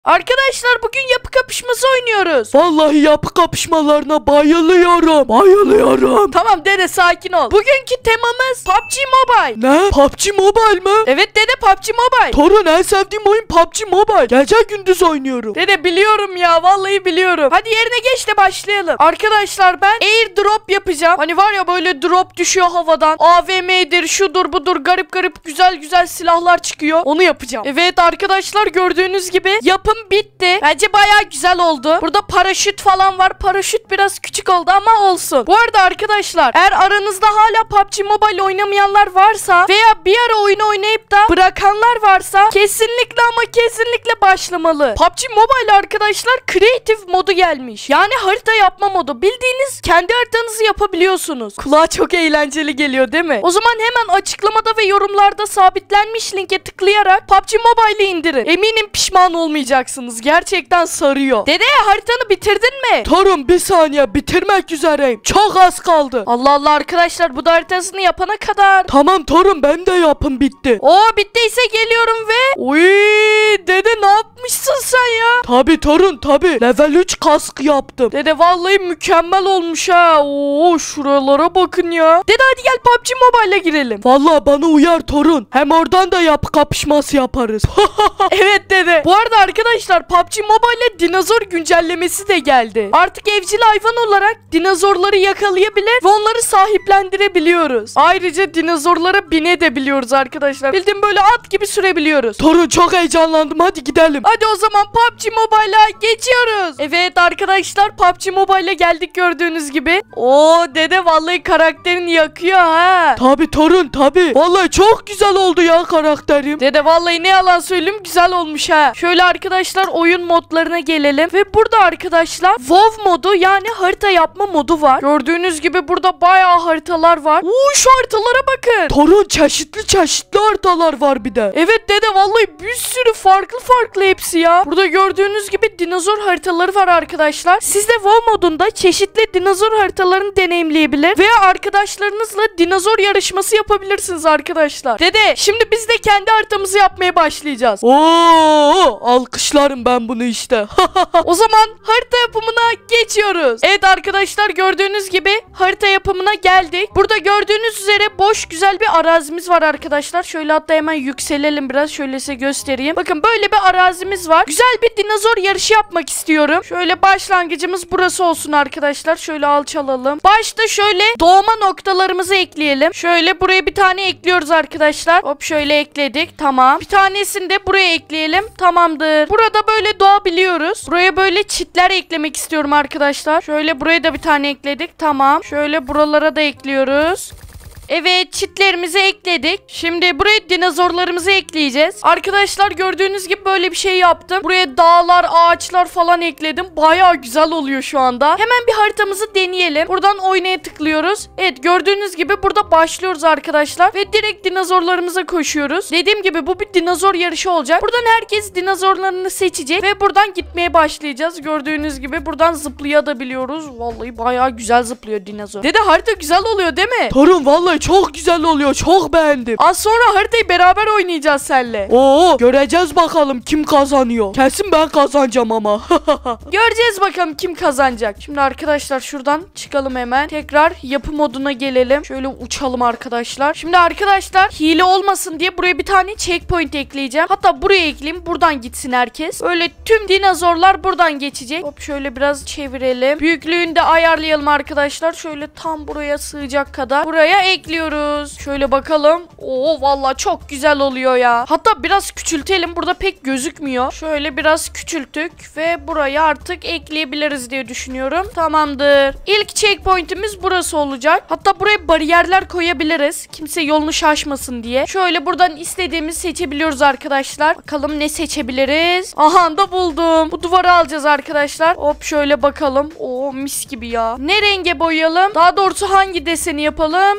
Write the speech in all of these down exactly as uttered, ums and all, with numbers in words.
Arkadaşlar bugün yapı kapışması oynuyoruz. Vallahi yapı kapışmalarına bayılıyorum. Bayılıyorum. Tamam dede sakin ol. Bugünkü temamız P U B G Mobile. Ne? P U B G Mobile mi? Evet dede P U B G Mobile. Torun en sevdiğim oyun P U B G Mobile. Gece gündüz oynuyorum. Dede biliyorum ya vallahi biliyorum. Hadi yerine geç de başlayalım. Arkadaşlar ben airdrop yapacağım. Hani var ya böyle drop düşüyor havadan. A V M'dir şudur budur garip garip güzel güzel silahlar çıkıyor. Onu yapacağım. Evet arkadaşlar gördüğünüz gibi yapım bitti. Bence bayağı güzel oldu. Burada paraşüt falan var. Paraşüt biraz küçük oldu ama olsun. Bu arada arkadaşlar eğer aranızda hala P U B G Mobile oynamayanlar varsa veya bir ara oyunu oynayıp da bırakanlar varsa kesinlikle ama kesinlikle başlamalı. P U B G Mobile arkadaşlar Creative modu gelmiş. Yani harita yapma modu. Bildiğiniz kendi haritanızı yapabiliyorsunuz. Kulağa çok eğlenceli geliyor değil mi? O zaman hemen açıklamada ve yorumlarda sabitlenmiş linke tıklayarak P U B G Mobile'i indirin. Eminim pişman olmayacaksınız. Gerçekten sarıyor. Dede haritanı bitirdin mi? Torun bir saniye bitirmek üzereyim. Çok az kaldı. Allah Allah arkadaşlar bu da haritasını yapana kadar. Tamam torun ben de yapım bitti. Oo bittiyse geliyorum ve uy dede ne yapmışsın sen ya? Tabi torun tabi. Level üç kask yaptım. Dede vallahi mükemmel olmuş ha. Oo şuralara bakın ya. Dede hadi gel P U B G Mobile'a girelim. Vallahi bana uyar torun. Hem oradan da yapı kapışması yaparız. Evet dede. Bu arada arkadaşlar P U B G Mobile'e dinozor güncellemesi de geldi. Artık evcil hayvan olarak dinozorları yakalayabilir ve onları sahiplendirebiliyoruz. Ayrıca dinozorlara binebiliyoruz arkadaşlar. Bildiğim böyle at gibi sürebiliyoruz. Torun çok heyecanlandım hadi gidelim. Hadi o zaman P U B G Mobile'a geçiyoruz. Evet arkadaşlar P U B G Mobile'a geldik gördüğünüz gibi. Oo dede vallahi karakterini yakıyor ha. Tabi torun tabi. Vallahi çok güzel oldu ya karakterim. Dede vallahi ne yalan söyleyeyim güzel olmuş ha. Şöyle arkadaşlar oyun modlarına gelelim. Ve burada arkadaşlar WoW modu yani harita yapma modu var. Gördüğünüz gibi burada bayağı haritalar var. Uuu şu haritalara bakın. Torun çeşitli çeşitli haritalar var bir de. Evet dede vallahi bir sürü farklı farklı hepsi ya. Burada gördüğünüz gibi dinozor haritaları var arkadaşlar. Siz de WoW modunda çeşitli dinozor haritalarını deneyimleyebilir veya arkadaşlarınızla dinozor yarışması yapabilirsiniz arkadaşlar. Dede şimdi biz de kendi haritamızı yapmaya başlayacağız. Oo, alkışlarım ben bunu işte. O zaman harita yapımına geçiyoruz. Evet arkadaşlar gördüğünüz gibi harita yapımına geldik. Burada gördüğünüz üzere boş güzel bir arazimiz var arkadaşlar. Şöyle hatta hemen yükselelim biraz. Şöyle size göstereyim. Bakın böyle bir arazimiz var. Güzel bir dinozor yarışı yapmak istiyorum. Şöyle başlangıcımız burası olsun arkadaşlar. Şöyle alçalalım. Başta şöyle doğma noktalarımızı ekleyelim. Şöyle buraya bir tane ekliyoruz arkadaşlar. Hop şöyle ekledik. Tamam. Bir tanesini de buraya ekleyelim. Tamamdır. Burada böyle doğabiliyoruz. Buraya böyle çitler eklemek istiyorum arkadaşlar. Şöyle buraya da bir tane ekledik. Tamam. Şöyle buralara da ekliyoruz. Evet çitlerimizi ekledik. Şimdi buraya dinozorlarımızı ekleyeceğiz. Arkadaşlar gördüğünüz gibi böyle bir şey yaptım. Buraya dağlar, ağaçlar falan ekledim. Bayağı güzel oluyor şu anda. Hemen bir haritamızı deneyelim. Buradan oynaya tıklıyoruz. Evet gördüğünüz gibi burada başlıyoruz arkadaşlar. Ve direkt dinozorlarımıza koşuyoruz. Dediğim gibi bu bir dinozor yarışı olacak. Buradan herkes dinozorlarını seçecek. Ve buradan gitmeye başlayacağız. Gördüğünüz gibi buradan zıplayabiliyoruz. Vallahi bayağı güzel zıplıyor dinozor. Dede harita güzel oluyor değil mi? Torun vallahi çok güzel oluyor. Çok beğendim. Az sonra haritayı beraber oynayacağız seninle. Oo, göreceğiz bakalım kim kazanıyor. Kesin ben kazanacağım ama. Göreceğiz bakalım kim kazanacak. Şimdi arkadaşlar şuradan çıkalım hemen. Tekrar yapı moduna gelelim. Şöyle uçalım arkadaşlar. Şimdi arkadaşlar hile olmasın diye buraya bir tane checkpoint ekleyeceğim. Hatta buraya ekleyeyim. Buradan gitsin herkes. Öyle tüm dinozorlar buradan geçecek. Hop şöyle biraz çevirelim. Büyüklüğünü de ayarlayalım arkadaşlar. Şöyle tam buraya sığacak kadar. Buraya ekliyoruz. Şöyle bakalım. Oo vallahi çok güzel oluyor ya. Hatta biraz küçültelim. Burada pek gözükmüyor. Şöyle biraz küçülttük ve buraya artık ekleyebiliriz diye düşünüyorum. Tamamdır. İlk checkpoint'imiz burası olacak. Hatta buraya bariyerler koyabiliriz. Kimse yolunu şaşmasın diye. Şöyle buradan istediğimizi seçebiliyoruz arkadaşlar. Bakalım ne seçebiliriz. Aha da buldum. Bu duvarı alacağız arkadaşlar. Hop şöyle bakalım. Oo mis gibi ya. Ne renge boyayalım? Daha doğrusu hangi deseni yapalım? Şunu yapalım.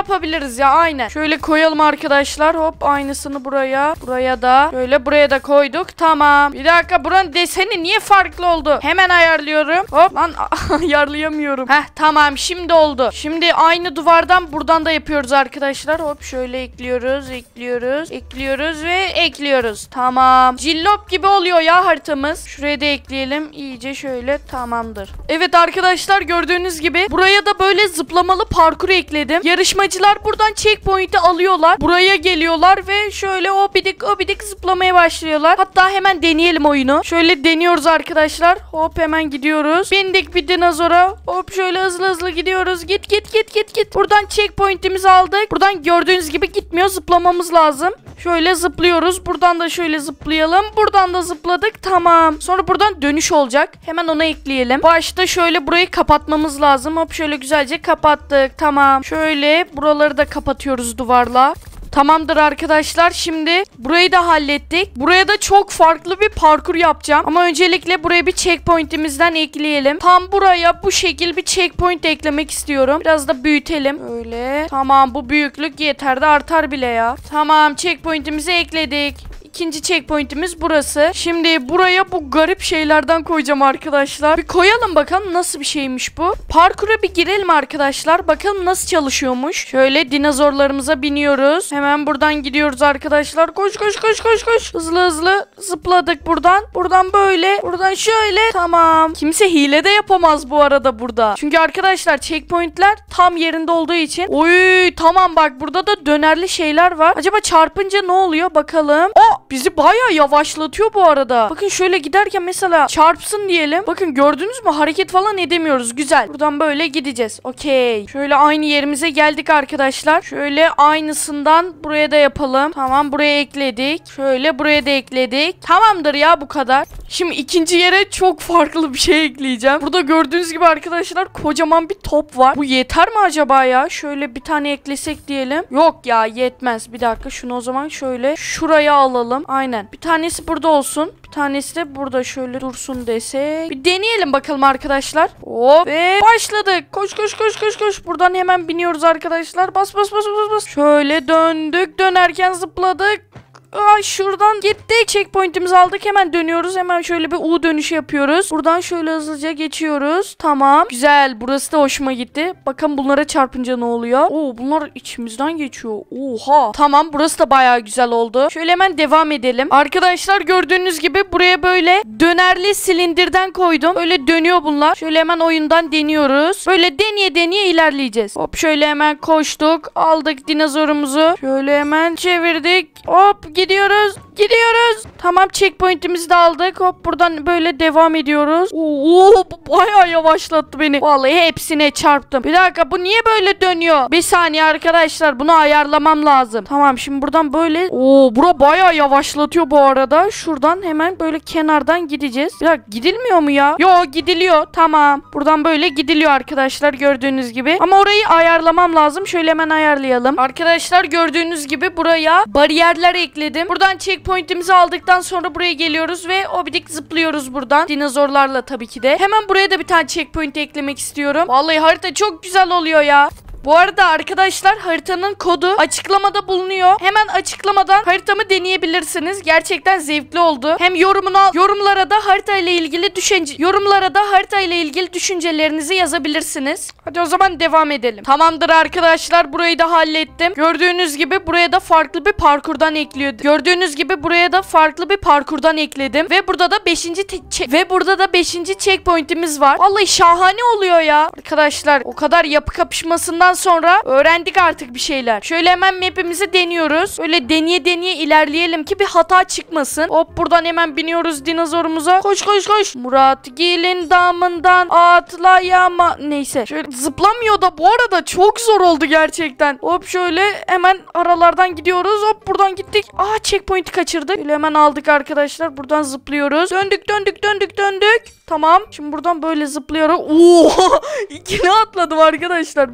yapabiliriz ya, aynen. Şöyle koyalım arkadaşlar. Hop, aynısını buraya. Buraya da. Şöyle buraya da koyduk. Tamam. Bir dakika, buranın deseni niye farklı oldu? Hemen ayarlıyorum. Hop lan, ayarlayamıyorum. Heh, tamam, şimdi oldu. Şimdi aynı duvardan buradan da yapıyoruz arkadaşlar. Hop, şöyle ekliyoruz, ekliyoruz, ekliyoruz ve ekliyoruz. Tamam. Cillop gibi oluyor ya haritamız. Şuraya da ekleyelim. İyice şöyle, tamamdır. Evet arkadaşlar, gördüğünüz gibi buraya da böyle zıplamalı parkur ekledim. Yarışmacılar buradan checkpoint'i alıyorlar. Buraya geliyorlar ve şöyle obidik obidik zıplamaya başlıyorlar. Hatta hemen deneyelim oyunu. Şöyle deniyoruz arkadaşlar. Hop, hemen gidiyoruz. Bindik bir dinozora. Hop, şöyle hızlı hızlı gidiyoruz. Git git git git git. Buradan checkpoint'imizi aldık. Buradan gördüğünüz gibi gitmiyor. Zıplamamız lazım. Şöyle zıplıyoruz. Buradan da şöyle zıplayalım. Buradan da zıpladık. Tamam. Sonra buradan dönüş olacak. Hemen ona ekleyelim. Başta şöyle burayı kapatmamız lazım. Hop, şöyle güzelce kapattık. Tamam. Şöyle buraları da kapatıyoruz duvarla. Tamamdır arkadaşlar, şimdi burayı da hallettik. Buraya da çok farklı bir parkur yapacağım. Ama öncelikle buraya bir checkpoint'imizden ekleyelim. Tam buraya bu şekil bir checkpoint eklemek istiyorum. Biraz da büyütelim. Öyle. Tamam, bu büyüklük yeter de artar bile ya. Tamam, checkpoint'imizi ekledik. İkinci checkpoint'imiz burası. Şimdi buraya bu garip şeylerden koyacağım arkadaşlar. Bir koyalım bakalım nasıl bir şeymiş bu. Parkura bir girelim arkadaşlar. Bakalım nasıl çalışıyormuş. Şöyle dinozorlarımıza biniyoruz. Hemen buradan gidiyoruz arkadaşlar. Koş koş koş koş koş. Hızlı hızlı zıpladık buradan. Buradan böyle. Buradan şöyle. Tamam. Kimse hile de yapamaz bu arada burada. Çünkü arkadaşlar checkpoint'ler tam yerinde olduğu için. Oy, tamam, bak burada da dönerli şeyler var. Acaba çarpınca ne oluyor bakalım. O bizi bayağı yavaşlatıyor bu arada. Bakın şöyle giderken mesela çarpsın diyelim. Bakın, gördünüz mü? Hareket falan edemiyoruz. Güzel. Buradan böyle gideceğiz. Okey. Şöyle aynı yerimize geldik arkadaşlar. Şöyle aynısından buraya da yapalım. Tamam, buraya ekledik. Şöyle buraya da ekledik. Tamamdır ya, bu kadar. Şimdi ikinci yere çok farklı bir şey ekleyeceğim. Burada gördüğünüz gibi arkadaşlar kocaman bir top var. Bu yeter mi acaba ya? Şöyle bir tane eklesek diyelim. Yok ya, yetmez. Bir dakika, şunu o zaman şöyle şuraya alalım. Aynen. Bir tanesi burada olsun. Bir tanesi de burada şöyle dursun desek. Bir deneyelim bakalım arkadaşlar. Hop. Ve başladık. Koş koş koş koş koş. Buradan hemen biniyoruz arkadaşlar. Bas bas bas bas bas. Şöyle döndük. Dönerken zıpladık. Ay, şuradan gittik. Checkpoint'imizi aldık. Hemen dönüyoruz. Hemen şöyle bir U dönüşü yapıyoruz. Buradan şöyle hızlıca geçiyoruz. Tamam. Güzel. Burası da hoşuma gitti. Bakın bunlara çarpınca ne oluyor? Oo, bunlar içimizden geçiyor. Oha. Tamam. Burası da bayağı güzel oldu. Şöyle hemen devam edelim. Arkadaşlar gördüğünüz gibi buraya böyle dönerli silindirden koydum. Böyle dönüyor bunlar. Şöyle hemen oyundan deniyoruz. Böyle deneye deneye ilerleyeceğiz. Hop, şöyle hemen koştuk. Aldık dinozorumuzu. Şöyle hemen çevirdik. Hop, gidiyoruz. Gidiyoruz. Tamam, checkpoint'imizi de aldık. Hop, buradan böyle devam ediyoruz. Oo, bu bayağı yavaşlattı beni. Vallahi hepsine çarptım. Bir dakika, bu niye böyle dönüyor? Bir saniye arkadaşlar, bunu ayarlamam lazım. Tamam, şimdi buradan böyle. Oo, bura bayağı yavaşlatıyor bu arada. Şuradan hemen böyle kenardan gideceğiz. Bir dakika, gidilmiyor mu ya? Yo, gidiliyor. Tamam. Buradan böyle gidiliyor arkadaşlar, gördüğünüz gibi. Ama orayı ayarlamam lazım. Şöyle hemen ayarlayalım. Arkadaşlar gördüğünüz gibi buraya bariyerler ekledim. Buradan checkpoint'imizi aldıktan sonra buraya geliyoruz ve obidik zıplıyoruz buradan. Dinozorlarla tabii ki de. Hemen buraya da bir tane checkpoint eklemek istiyorum. Vallahi harita çok güzel oluyor ya. Bu arada arkadaşlar haritanın kodu açıklamada bulunuyor. Hemen açıklamadan haritamı deneyebilirsiniz. Gerçekten zevkli oldu. Hem yorumuna yorumlara da harita ile ilgili düşünce yorumlara da harita ile ilgili düşüncelerinizi yazabilirsiniz. Hadi o zaman devam edelim. Tamamdır arkadaşlar, burayı da hallettim. Gördüğünüz gibi buraya da farklı bir parkurdan ekliyor. Gördüğünüz gibi buraya da farklı bir parkurdan ekledim ve burada da beşinci ve burada da beşinci checkpoint'imiz var. Vallahi şahane oluyor ya. Arkadaşlar o kadar yapı kapışmasından sonra öğrendik artık bir şeyler. Şöyle hemen map'imizi deniyoruz. Öyle deneye deneye ilerleyelim ki bir hata çıkmasın. Hop, buradan hemen biniyoruz dinozorumuza. Koş koş koş. Murat Gil'in damından atlayama. Neyse. Şöyle zıplamıyor da bu arada çok zor oldu gerçekten. Hop, şöyle hemen aralardan gidiyoruz. Hop, buradan gittik. Aa, checkpoint'i kaçırdık. Şöyle hemen aldık arkadaşlar. Buradan zıplıyoruz. Döndük döndük döndük döndük. Tamam. Şimdi buradan böyle zıplıyorum. Oo! İkine atladım arkadaşlar. Bir saniye.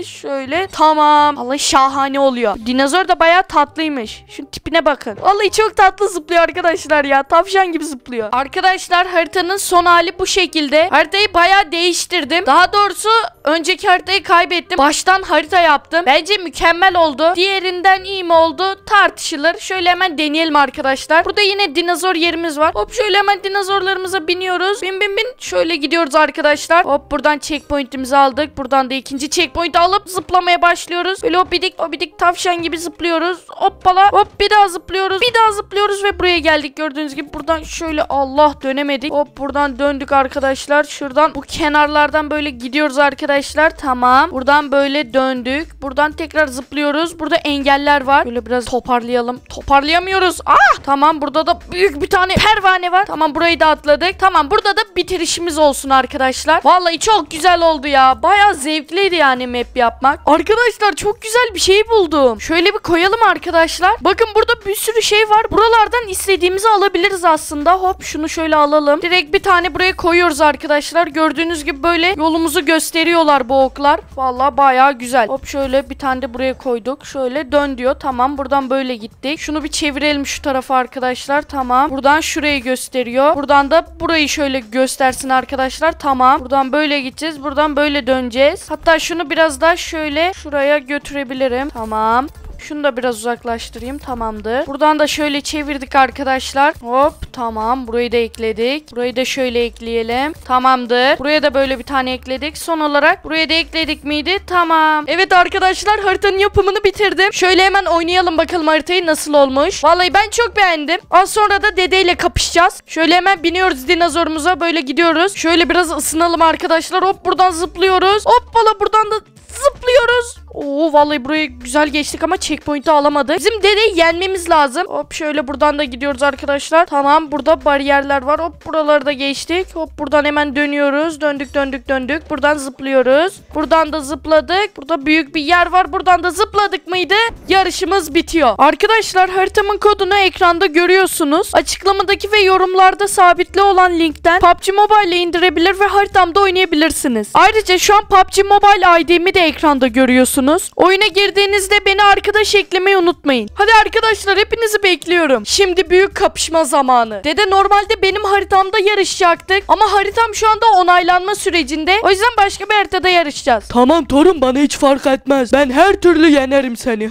şöyle. Tamam. Vallahi şahane oluyor. Dinozor da bayağı tatlıymış. Şu tipine bakın. Vallahi çok tatlı zıplıyor arkadaşlar ya. Tavşan gibi zıplıyor. Arkadaşlar haritanın son hali bu şekilde. Haritayı bayağı değiştirdim. Daha doğrusu önceki haritayı kaybettim. Baştan harita yaptım. Bence mükemmel oldu. Diğerinden iyi mi oldu? Tartışılır. Şöyle hemen deneyelim arkadaşlar. Burada yine dinozor yerimiz var. Hop şöyle hemen dinozorlarımıza biniyoruz. Bin bin bin. Şöyle gidiyoruz arkadaşlar. Hop buradan checkpoint'imizi aldık. Buradan da ikinci checkpoint'i alıp zıplamaya başlıyoruz. Böyle hopidik hopidik tavşan gibi zıplıyoruz. Hoppala. Hop bir daha zıplıyoruz. Bir daha zıplıyoruz ve buraya geldik. Gördüğünüz gibi buradan şöyle Allah dönemedik. Hop buradan döndük arkadaşlar. Şuradan bu kenarlardan böyle gidiyoruz arkadaşlar. Tamam. Buradan böyle döndük. Buradan tekrar zıplıyoruz. Burada engeller var. Böyle biraz toparlayalım. Toparlayamıyoruz. Ah! Tamam burada da büyük bir tane pervane var. Tamam burayı da atladık. Tamam burada da bitirişimiz olsun arkadaşlar. Vallahi çok güzel oldu ya. Bayağı zevkliydi yani map yapmak. Arkadaşlar çok güzel bir şey buldum. Şöyle bir koyalım arkadaşlar. Bakın burada bir sürü şey var. Buralardan istediğimizi alabiliriz aslında. Hop şunu şöyle alalım. Direkt bir tane buraya koyuyoruz arkadaşlar. Gördüğünüz gibi böyle yolumuzu gösteriyorlar bu oklar. Vallahi bayağı güzel. Hop şöyle bir tane de buraya koyduk. Şöyle dön diyor. Tamam buradan böyle gittik. Şunu bir çevirelim şu tarafa arkadaşlar. Tamam. Buradan şurayı gösteriyor. Buradan da burayı şöyle göstersin arkadaşlar. Tamam. Buradan böyle gideceğiz. Buradan böyle döneceğiz. Hatta şunu biraz daha şöyle şuraya götürebilirim. Tamam. Şunu da biraz uzaklaştırayım. Tamamdır. Buradan da şöyle çevirdik arkadaşlar. Hop tamam. Burayı da ekledik. Burayı da şöyle ekleyelim. Tamamdır. Buraya da böyle bir tane ekledik. Son olarak buraya da ekledik miydi? Tamam. Evet arkadaşlar haritanın yapımını bitirdim. Şöyle hemen oynayalım bakalım haritayı nasıl olmuş. Vallahi ben çok beğendim. Az sonra da dedeyle kapışacağız. Şöyle hemen biniyoruz dinozorumuza. Böyle gidiyoruz. Şöyle biraz ısınalım arkadaşlar. Hop buradan zıplıyoruz. Hop valla buradan da zıplıyoruz. Oo vallahi burayı güzel geçtik ama checkpoint'i alamadık. Bizim dedeyi yenmemiz lazım. Hop şöyle buradan da gidiyoruz arkadaşlar. Tamam burada bariyerler var. Hop buraları da geçtik. Hop buradan hemen dönüyoruz. Döndük döndük döndük. Buradan zıplıyoruz. Buradan da zıpladık. Burada büyük bir yer var. Buradan da zıpladık mıydı? Yarışımız bitiyor. Arkadaşlar haritamın kodunu ekranda görüyorsunuz. Açıklamadaki ve yorumlarda sabitli olan linkten P U B G Mobile ile indirebilir ve haritamda oynayabilirsiniz. Ayrıca şu an P U B G Mobile I D'mi de ekranda görüyorsunuz. Oyuna girdiğinizde beni arkadaş eklemeyi unutmayın. Hadi arkadaşlar hepinizi bekliyorum. Şimdi büyük kapışma zamanı. Dede normalde benim haritamda yarışacaktık ama haritam şu anda onaylanma sürecinde. O yüzden başka bir haritada yarışacağız. Tamam torun bana hiç fark etmez. Ben her türlü yenerim seni.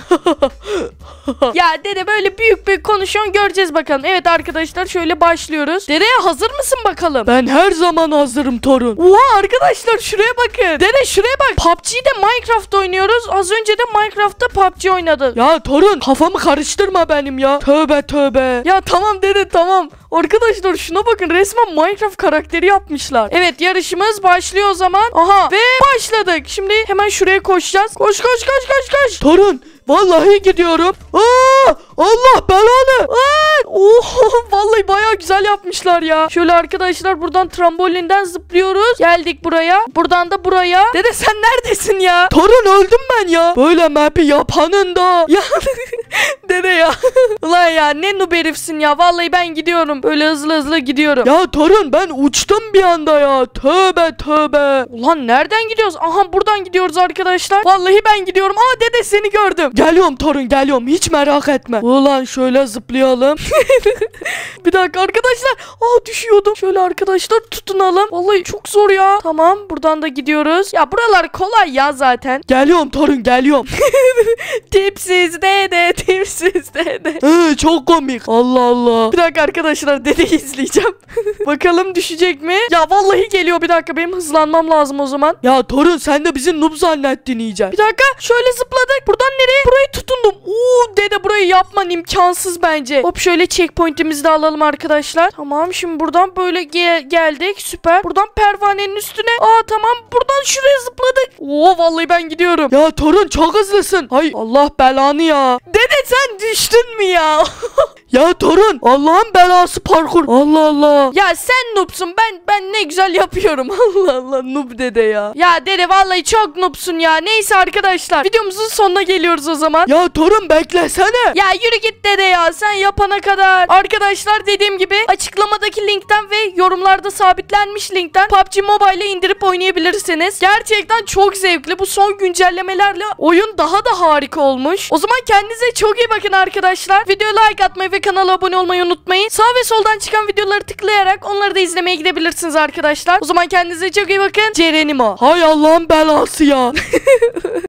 Ya dede böyle büyük büyük konuşuyorsun göreceğiz bakalım. Evet arkadaşlar şöyle başlıyoruz. Dede hazır mısın bakalım? Ben her zaman hazırım torun. Oha arkadaşlar şuraya bakın. Dede şuraya bak. P U B G'de Minecraft oynuyoruz. Az önce de Minecraft'ta P U B G oynadık. Ya torun kafamı karıştırma benim ya. Tövbe tövbe. Ya tamam dede tamam. Arkadaşlar şuna bakın resmen Minecraft karakteri yapmışlar. Evet yarışımız başlıyor o zaman. Aha ve başladık. Şimdi hemen şuraya koşacağız. Koş koş koş koş koş. Torun vallahi gidiyorum. Aa, Allah belanı. Aa, oho, vallahi bayağı güzel yapmışlar ya. Şöyle arkadaşlar buradan trambolinden zıplıyoruz. Geldik buraya. Buradan da buraya. Dede sen neredesin ya? Torun öldüm ben ya. Böyle map'i yapanın da. Ya dede ya. Ulan ya ne noob herifsin ya. Vallahi ben gidiyorum. Böyle hızlı hızlı gidiyorum. Ya torun ben uçtum bir anda ya. Tövbe tövbe. Ulan nereden gidiyoruz? Aha buradan gidiyoruz arkadaşlar. Vallahi ben gidiyorum. Aa dede seni gördüm. Geliyorum torun geliyorum. Hiç merak etme. Ulan şöyle zıplayalım. Bir dakika arkadaşlar. Aa düşüyordum. Şöyle arkadaşlar tutunalım. Vallahi çok zor ya. Tamam buradan da gidiyoruz. Ya buralar kolay ya zaten. Geliyorum torun geliyorum. Tipsiz dede tipsiz dede. Ee, çok komik. Allah Allah. Bir dakika arkadaşlar dedeyi izleyeceğim. Bakalım düşecek mi? Ya vallahi geliyor bir dakika benim hızlanmam lazım o zaman. Ya torun sen de bizi noob zannettin iyice. Bir dakika şöyle zıpladık. Buradan nereye? Burayı tutundum. Oo dede burayı yapman imkansız bence. Hop şöyle checkpoint'imizi de alalım arkadaşlar. Tamam şimdi buradan böyle ge geldik. Süper. Buradan pervanenin üstüne. Aa tamam buradan şuraya zıpladık. Oo vallahi ben gidiyorum. Ya torun çok hızlısın. Hay Allah belanı ya. Dede sen düştün mü ya? Ya torun Allah'ın belası parkur. Allah Allah. Ya sen noobsun, ben ben ne güzel yapıyorum. Allah Allah, noob dede ya. Ya dede vallahi çok noobsun ya. Neyse arkadaşlar, videomuzun sonuna geliyoruz o zaman. Ya torun beklesene. Ya yürü git dede ya, sen yapana kadar. Arkadaşlar dediğim gibi açıklamadaki linkten ve yorumlarda sabitlenmiş linkten P U B G Mobile'ı indirip oynayabilirsiniz. Gerçekten çok zevkli. Bu son güncellemelerle oyun daha da harika olmuş. O zaman kendinize çok iyi bakın arkadaşlar. Videoya like atmayı ve kanala abone olmayı unutmayın. Sağ ve soldan çıkan videoları tıklayarak onları da izlemeye gidebilirsiniz arkadaşlar. O zaman kendinize çok iyi bakın. Cerenimo. Hay Allah'ın belası ya.